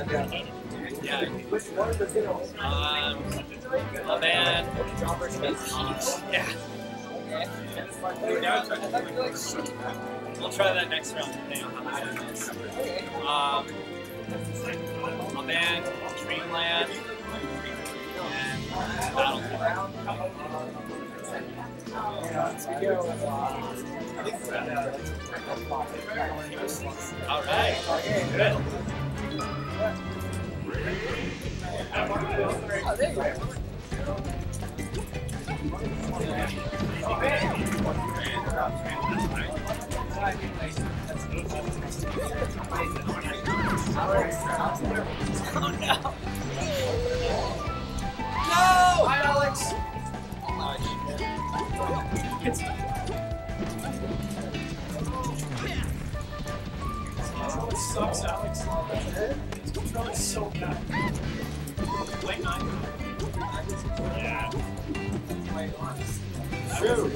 Yeah. Oh man. Yeah. We'll try that next round depending on how bad it is. Oh man, Dreamland, and Battlefield. All right. Good. Oh, there you go. Oh no! No! Hi, Alex. It sucks, Alex. It's controlling so bad. Late night. Yeah. Shoot.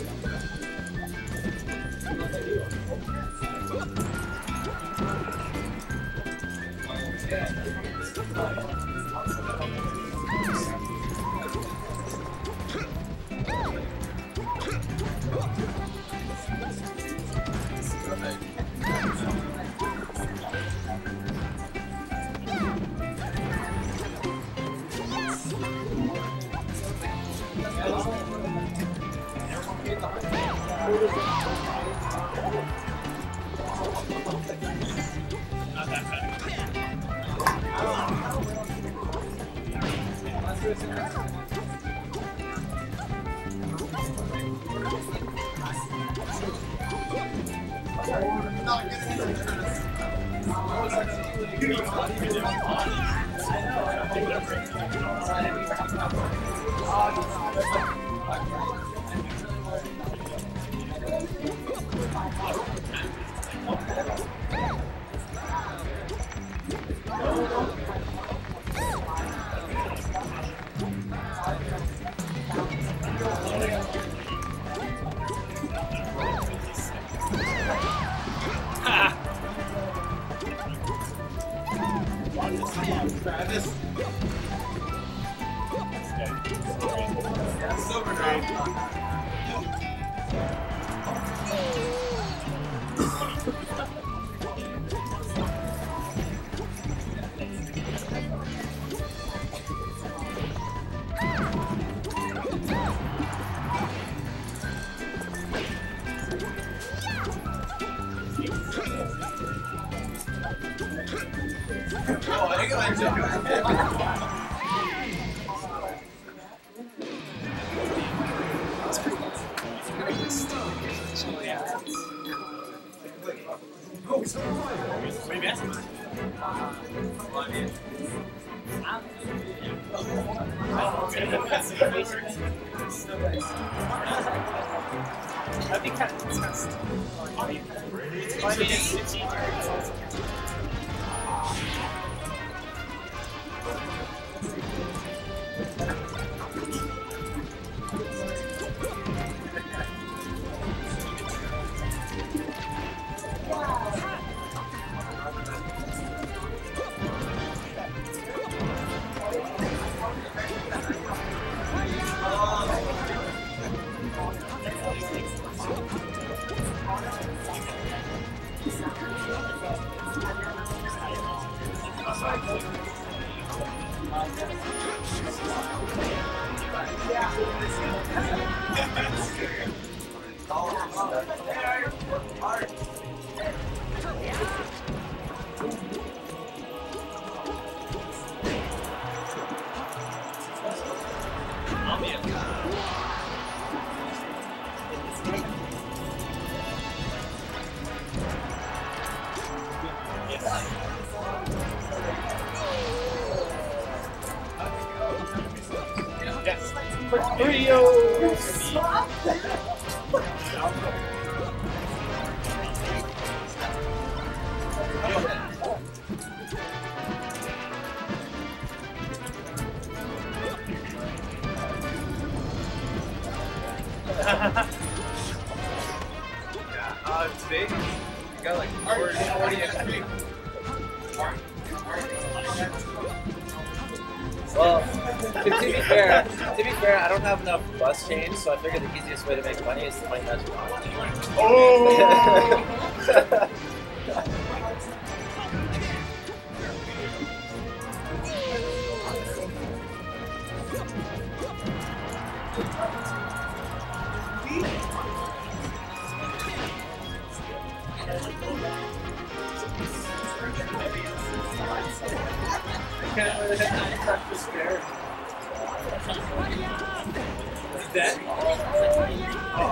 Not that bad. That'd be kind of interesting. Today, you got like 40 XP. Well, to be fair, I don't have enough bus change, so I figured the easiest way to make money is to play Magic Online. Oh! Can't really hit that practice there. Is that? Oh.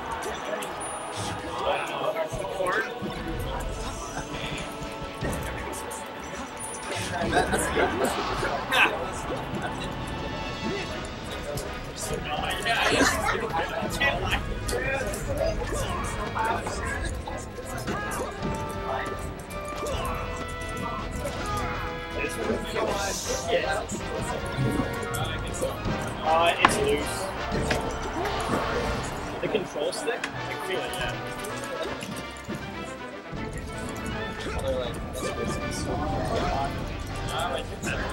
The cord? That's good. It's loose. The control stick? I can feel it, yeah. I like it better.